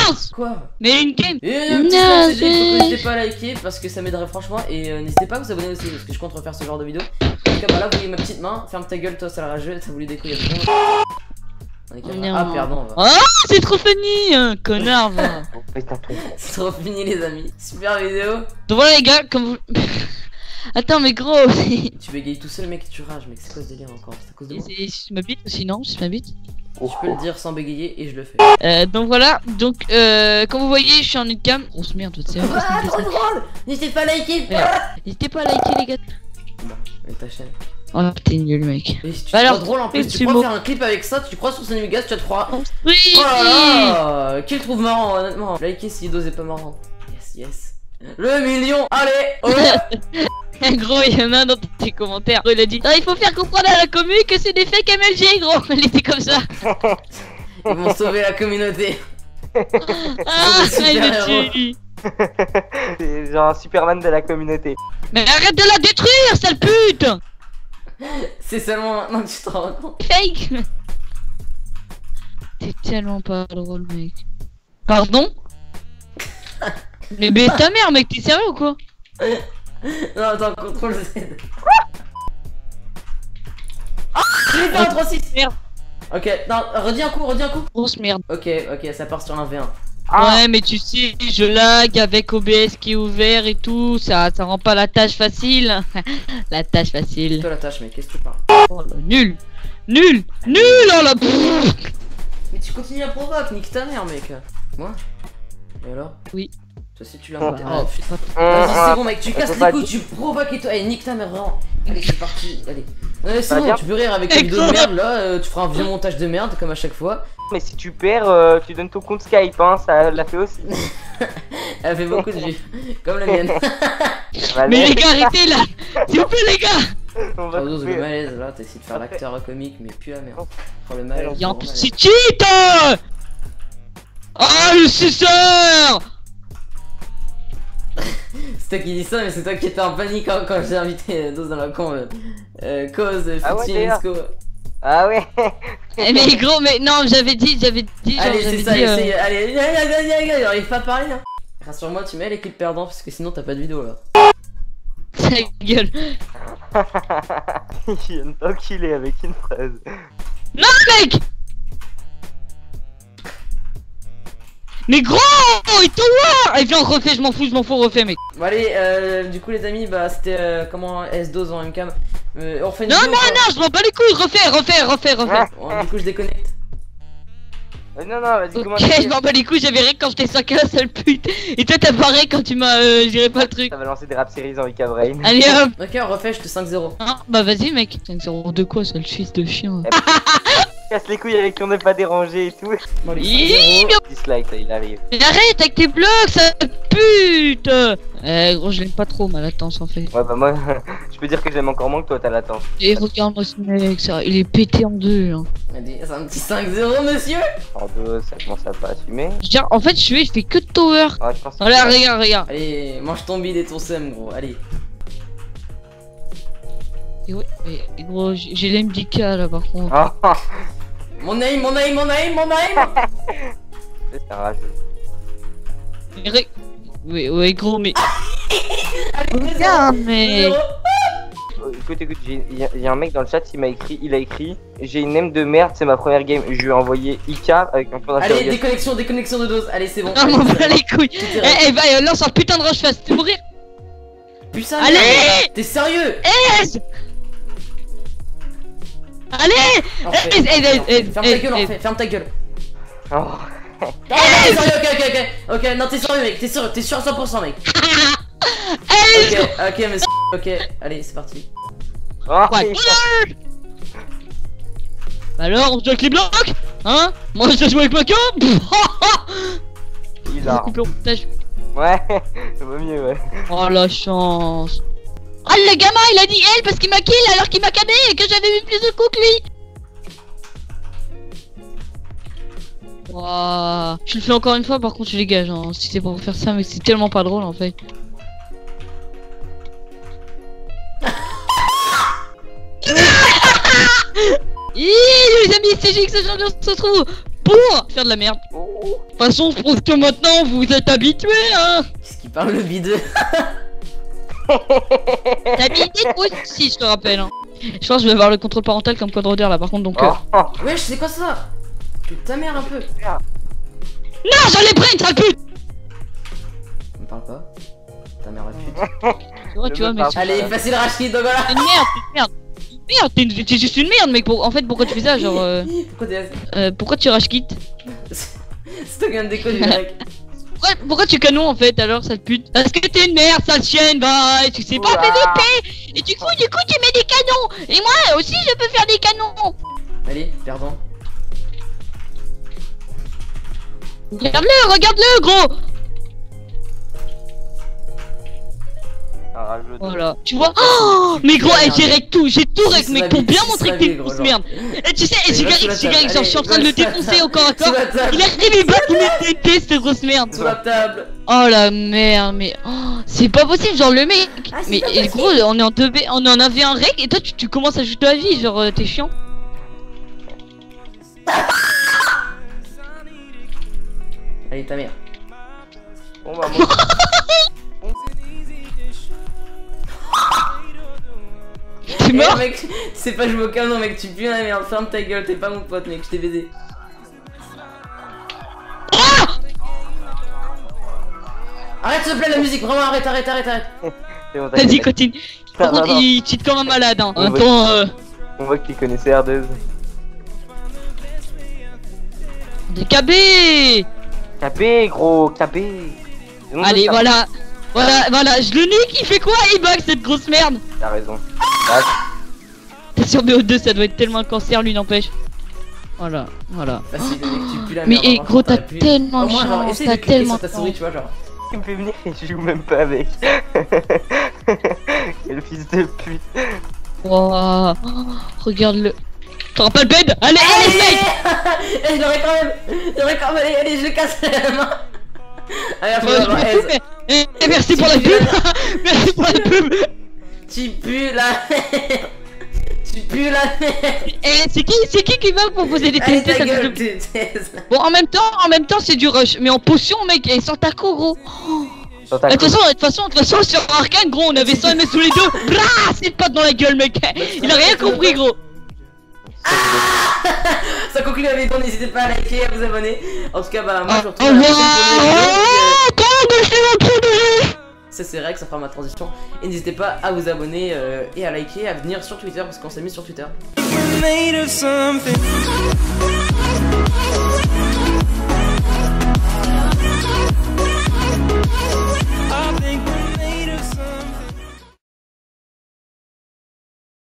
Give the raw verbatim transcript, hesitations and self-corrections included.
Mince. Quoi? Mais une game. Et un petit Non, slide, il faut c'est- n'hésitez pas à liker parce que ça m'aiderait franchement. Et euh, n'hésitez pas à vous abonner aussi parce que je compte refaire ce genre de vidéo. En tout cas, bah là, vous voyez ma petite main. Ferme ta gueule, toi, ça la rageux. Ça voulait décoller. On est capable. Non. Ah, pardon. Oh, c'est trop funny, hein, connard. Va. C'est trop fini, les amis. Super vidéo. Donc voilà les gars, comme vous... Attends mais gros. Tu bégayes tout seul, mec. Tu rages, mec. C'est quoi ce délire encore? C'est à cause de moi. C'est je m'habite aussi non, je m'habite. Je peux le dire sans bégayer et je le fais. Euh, donc voilà, donc euh, comme vous voyez, je suis en une-cam. Grosse merde, c'est vrai. Ah, trop drôle. N'hésitez pas à liker. N'hésitez pas à liker les gars. Bon, et ta chaîne. Oh t'es nul mec. Et si tu Bah te alors, crois drôle en plus, c'est tu crois beau. faire un clip avec ça, tu crois sur Sanugas, tu vas te croire. Oui. Oh là là, qui le trouve marrant honnêtement. Likez si Ido est pas marrant. Yes, yes. Le million, allez. Oh. Gros, il y en a un dans tes commentaires. Il a dit ah, il faut faire comprendre à la commu que c'est des fake M L G, gros. Il était comme ça. Ils vont sauver la communauté. Ah, super il héros. est tué. C'est genre un Superman de la communauté. Mais arrête de la détruire, sale pute. C'est seulement maintenant que tu te rends compte. Fake. T'es tellement pas drôle, mec. Pardon? Mais baisse ta mère, mec, t'es sérieux ou quoi? Non, attends, contrôle Z. Ah, je l'ai fait un trois six. Merde. Ok, non, redis un coup, redis un coup. Grosse merde. Ok, ok, ça part sur un V un. Ah. Ouais, mais tu sais, je lag avec O B S qui est ouvert et tout, ça, ça rend pas la tâche facile. La tâche facile. Toi la tâche, mec, qu'est-ce que tu parles? Oh là, nul. Nul. Nul, oh là. Pff. Mais tu continues à provoquer, nique ta mère, mec. Moi? Et alors? Oui. Toi aussi tu l'as Bah, monté. Oh putain. Hum, Vas-y, c'est bon, mec, tu je casses peux les pas couilles, dire- tu provoques et toi. Allez, nique ta mère, vraiment. Allez, c'est parti, allez. Ouais, c'est Bah, bon, bien. tu peux rire avec Eh, une vidéo de quoi merde là, euh, tu feras un vieux montage de merde comme à chaque fois. Mais si tu perds, euh, tu donnes ton compte Skype, hein, ça l'a fait aussi. Elle fait beaucoup de vues, comme la mienne. Bah, Mais les gars, arrêtez là. S'il vous plaît, les gars. on va Oh, le couper. malaise là, t'as essayé de faire l'acteur comique, mais plus la merde. Oh, le malaise. Y'a un vraiment petit cheat. Ah, le suceur. C'est toi qui dis ça, mais c'est toi qui étais en panique quand, quand j'ai invité euh, Dose dans la con. Euh, euh, cause, euh, Ah ouais, Fitty, d'ailleurs. Let's go. Ah ouais. Eh, mais gros, mais non, j'avais dit, j'avais dit, genre, Allez, j'avais c'est ça, dit, euh, essaye. Allez, allez, allez, allez, allez, il arrive pas à parler là. Rassure-moi, tu mets l'équipe perdant parce que sinon t'as pas de vidéo là. ta gueule. Il vient de t'enculer avec une phrase. Non, mec. Mais gros, il te voit. Et viens, on refait, je m'en fous, je m'en fous, on refait, mec. Bon, allez, euh, du coup, les amis, bah c'était euh, comment S-Dose en M cam. Euh, on refait une Non, vidéo, non, quoi. non, je m'en bats les couilles, refais, refais, refais, refais. Bon, du coup, je déconnecte. Euh, non, non, vas-y, comment Ok, je m'en bats les couilles, j'avais rien quand j'étais cinq à la seule pute. Et toi, t'as barré quand tu m'as euh, géré pas le truc. Ça va lancer des rap series en Wika Brain. Allez hop. Ok, on refait, je te cinq zéro. Ah, bah vas-y, mec. cinq zéro de quoi, sale fils de chien. Casse les couilles avec qui on n'est pas dérangé et tout. Bon, allez, Ih, cinq zéro. Dislike, là, il arrive. Mais arrête avec tes blocs, sale pute. Eh, gros, je l'aime pas trop, ma latence en fait. Ouais, bah moi, je peux dire que j'aime encore moins que toi, t'as latence. Et regarde-moi ce mec, ça, il est pété en deux. Hein. Allez, c'est un petit cinq zéro, monsieur. En deux, ça commence à pas assumer. Je veux dire, en fait, je suis, je fais que de tower. Ah, je pense que Regarde, regarde, regarde. Allez, mange ton bide et ton seum, gros. Allez. Et ouais, mais gros, j'ai j'ai l'M D K là par contre. Ah, Mon aim, mon aim, mon aim, mon aim. c'est un rageux. Mais re- Ouais, ouais, gros, mais. Allez, Regarde, deux mais. zéro. Euh, Écoute, écoute, il y, a- y a un mec dans le chat, il m'a écrit, il a écrit, j'ai une aime de merde, c'est ma première game. Je lui ai envoyé I K avec un point Allez, d'interrogation. déconnexion, déconnexion de Dose. Allez, c'est bon. Non, m'en bats les couilles. Tout est Eh, réglé. eh, bah, euh, lance un putain de rush face, tu mourir. Putain, Allez. merde. T'es sérieux? Yes. Allez. Orphée, Eh, eh, eh, Orphée. eh, Ferme eh, ta gueule, eh. Orphée, ferme ta gueule. Oh. Non, non, t'es sérieux, ok, ok, ok. Ok, non, t'es sérieux, mec. T'es sûr, t'es sûr à cent pour cent, mec. Eh, Ok, ok, monsieur. Ok, allez, c'est parti. Oh, ouais. il- Bah alors, on se joue avec les blocs. Hein. Moi, je joue avec ma queue. Je vais bizarre. couper au montage. Ouais, ça vaut mieux, ouais. Oh la chance. Ah, le gamin, il a dit elle parce qu'il m'a kill alors qu'il m'a cané et que j'avais vu plus de coups que lui. Wouah. Je le fais encore une fois, par contre, je dégage. Hein. Si c'est pour faire ça, mais c'est tellement pas drôle en fait. Ih, les amis, c'est G X, j'en se retrouve. pour faire de la merde. De toute façon, je pense que maintenant vous êtes habitués, hein. Qu'est-ce qu'il parle le bideux? T'as mis des aussi, je te rappelle. Hein. Je pense que je vais avoir le contrôle parental comme Code Rodder là, par contre, donc. Euh... Oh. Wesh, c'est quoi ça? Pute ta mère un peu. Non, j'en ai pris une sale pute. Me parle pas. Ta mère la pute. Tu vois, tu vois, mec. Allez, facile Rachid, donc voilà. C'est une merde, c'est une merde. Merde, t'es t'es juste une merde, mec. Pour... En fait, pourquoi tu fais ça, genre. Euh... Pourquoi t'es euh, pourquoi tu rage quitte? C'est toi qui viens de déconner, mec. Pourquoi, pourquoi tu canon en fait alors, sale pute? Parce que t'es une merde, sale chienne, bah, tu sais pas Ouah. P V P. Et du coup, du coup, tu mets des canons. Et moi aussi, je peux faire des canons. Allez, perdons. Regarde-le, regarde-le, gros. Ah, je- Voilà, tu vois. Oh, mais gros, hey, j'ai rec tout, j'ai tout rec, Six mec, pour ravis, bien six montrer que ravis, t'es une gros, grosse genre. merde. Et tu sais, et Allez, va Zigarix, sous la Zigarix, table, genre, je suis en train de le allez, va sous la défoncer table. au corps à Sous corps. la table. Il a arrivé, il bat, il met des T, cette grosse merde. Sous la table. Oh la merde, mais oh, c'est pas possible, genre le mec. Ah, c'est Mais pas et gros, on est en deux B, on en avait un rec et toi tu, tu commences à jouer ta vie, genre euh, t'es chiant. Allez, ta mère. Bon bah moi. T'es Eh, mort. mec, tu sais pas jouer au canon, mec, tu pues la merde. Ferme ta gueule, t'es pas mon pote, mec, je t'ai baisé. Ah Arrête, s'il te plaît, la musique, vraiment, arrête, arrête, arrête, arrête. C'est bon, Vas-y, t'inquiète. continue. Par Non, contre, non, non. il cheat comme un malade, hein. On va- Attends, euh... On voit que tu connaissais R deux. des K B. K P gros, K P. C'est bon, Allez, ça. voilà. Voilà, voilà, je le nique, il fait quoi? Il bug cette grosse merde. T'as raison. Là, T'es sur B O deux, ça doit être tellement un cancer, lui n'empêche. Voilà, voilà. Facile, mec, tu pues la Mais merde. eh, vraiment, gros, t'as t'aurais pu- tellement Au de moins, genre, chance, essaye de t'as cliquer tellement sur ta de souris, chance. tu vois, genre. il me fait venir et je joue même pas avec. Quel fils de pute. Wow. Oh, regarde-le. T'auras pas le bed? Allez, allez, mec. Eh, je l'aurais quand même. J'aurais quand même. Allez, allez, je le casse la main. Allez, Ouais, après, je on va m'en voir, fous, mais... eh, eh, merci pour la pub. Merci pour la pub. Tu pues la merde. Tu pues la merde. Eh, c'est qui, c'est qui qui va proposer des Allez, T N T, ta ça gueule, te- tu t'es- Bon, en même temps, en même temps, c'est du rush. Mais en potion, mec, et sans taco, gros. Dans ta De toute coupe. façon, de toute façon, de toute façon, sur Arcane, gros, on avait cent M S sous les deux. Blah, c'est pas dans la gueule, mec. Il a rien compris, gros. Ça conclut la vidéo, n'hésitez pas à liker, à vous abonner. En tout cas, bah, moi je vous Au retrouve à la prochaine pour une vidéo. revoir. puis, Comment que je fais mon trou de jeu? euh, Ça c'est vrai que ça fera ma transition. Et n'hésitez pas à vous abonner euh, et à liker, à venir sur Twitter parce qu'on s'est mis sur Twitter. We're made of something.